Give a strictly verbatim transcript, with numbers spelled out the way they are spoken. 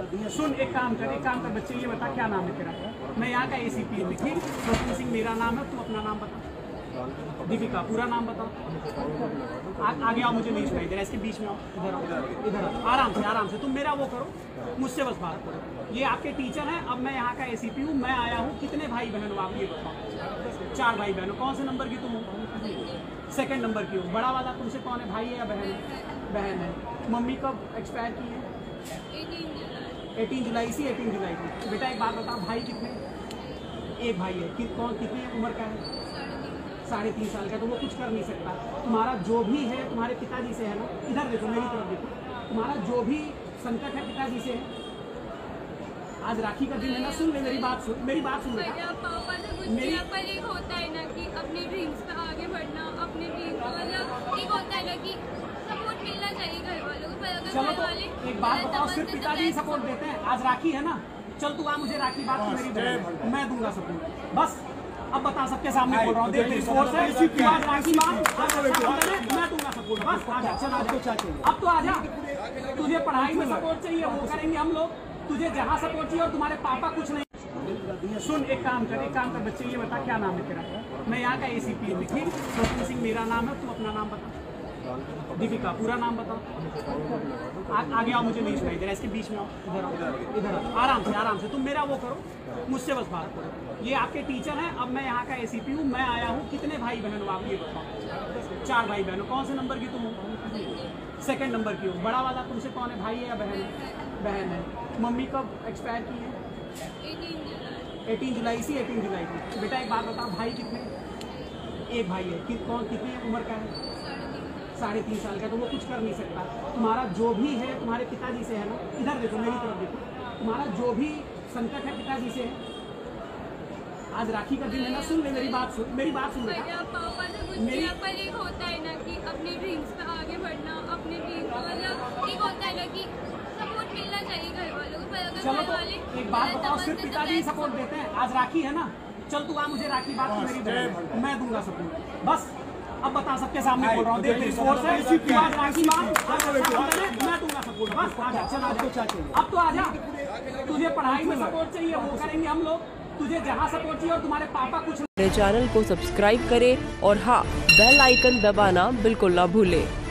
सुन, एक काम कर एक काम कर बच्चे, ये बता क्या नाम है तेरा? मैं यहाँ का एसीपी हूँ, ठीक? स्वप्न सिंह मेरा नाम है, तू अपना नाम बता। दीपिका, पूरा नाम बता। आगे आओ, मुझे नहीं सुनाई दे रहा, इसके बीच में आओ, इधर आओ, इधर आओ, आराम से आराम से। तुम मेरा वो करो, मुझसे बस बात करो। ये आपके टीचर हैं, अब मैं यहाँ का एसीपी हूँ, मैं आया हूँ। कितने भाई बहन हो आप ये बताओ? चार भाई बहन हो। कौन से नंबर की तुम हो? सेकंड नंबर की हो। बड़ा वाला तुमसे कौन है, भाई है या बहन है? बहन है। मम्मी कब एक्सपायर की है? अठारह जुलाई इसी अठारह जुलाई की। बेटा एक बात बता, भाई कितने? एक भाई है। कि, कौन कितनी उम्र का है? साढ़े तीन साल का। तो वो कुछ कर नहीं सकता। तुम्हारा जो भी है तुम्हारे पिताजी से है ना, इधर देखो, मेरी तरफ देखो, तुम्हारा जो भी संकट है पिताजी से है। आज राखी का दिन है ना, सुन ले मेरी बात, सुन मेरी बात सुन बेटा। पापा से कुछ मेरी... पर एक होता है ना कि अपने ड्रीम्स पे आगे बढ़ना, अपने ड्रीम्स को मतलब एक होता है ना कि सपोर्ट मिलना चाहिए घर वालों को। पर अगर चलो घर तो वाले एक बात बताओ, सिर्फ पिताजी ही सपोर्ट देते हैं? आज राखी है ना, चल तू आ, मुझे राखी बात तो मेरी बहन, मैं दूंगा सपोर्ट। बस अब बता, सबके सामने बोल रहा हूँ, देख मेरी फोर्स है, आज राखी बात मैं दूंगा सपोर्ट। बस आ जा, चल अब तो आ जा। तुझे पढ़ाई में सपोर्ट चाहिए, वो करेंगे हम लोग। तुझे जहाँ सपोर्ट चाहिए, और तुम्हारे पापा कुछ नहीं। सुन, एक काम कर एक काम कर बच्चे, ये बता क्या नाम है तेरा? मैं यहाँ का एसीपी हूँ, ठीक? स्वप्न सिंह मेरा नाम है, तू अपना नाम बता। दीपिका, पूरा नाम बता। आगे आओ, मुझे नहीं सुनाई दे रहा, इसके बीच में आओ, इधर आओ, इधर आओ, आराम से आराम से। तुम मेरा वो करो, मुझसे बस बात करो। ये आपके टीचर हैं, अब मैं यहाँ का एसीपी हूँ, मैं आया हूँ। कितने भाई बहन हो आप ये बताओ? चार भाई बहन हो। कौन से नंबर की तुम हो? सेकंड नंबर की हो। बड़ा वाला तुमसे कौन है, भाई है या बहन है? बहन है। मम्मी कब एक्सपायर की है? अठारह जुलाई इसी अठारह जुलाई की। बेटा एक बात बता, भाई कितने? एक भाई है। कि, कौन कितनी उम्र का है? साढ़े तीन साल का। तो वो कुछ कर नहीं सकता। तुम्हारा जो भी है तुम्हारे पिताजी से है ना, इधर देखो, मेरी तरफ देखो, तुम्हारा जो भी संकट है पिताजी से है। आज राखी का दिन है ना, सुन ले मेरी बात, सुन मेरी बात सुन बेटा। पापा से कुछ मेरी... पर एक होता है ना कि अपने ड्रीम्स पे आगे बढ़ना, अपने ड्रीम्स को मतलब एक होता है ना कि सपोर्ट मिलना चाहिए घर वालों को। पर अगर चलो घर तो वाले एक बात बताओ, सिर्फ पिताजी ही सपोर्ट देते हैं? आज राखी है ना, चल तू आ, मुझे राखी बात तो मेरी बहन, मैं दूंगा सपोर्ट। बस अब बता, सबके सामने बोल रहा हूँ, देख मेरी फोर्स है, आज राखी बात मैं दूंगा सपोर्ट। बस आ जा, चल अब तो आ जा। तुझे पढ़ाई में सपोर्ट चाहिए, वो करेंगे हम लोग। तुझे जहाँ सपोर्ट चाहिए, और तुम्हारे पापा कुछ। मेरे चैनल को सब्सक्राइब करें और हाँ, बेल आइकन दबाना बिल्कुल ना भूलें।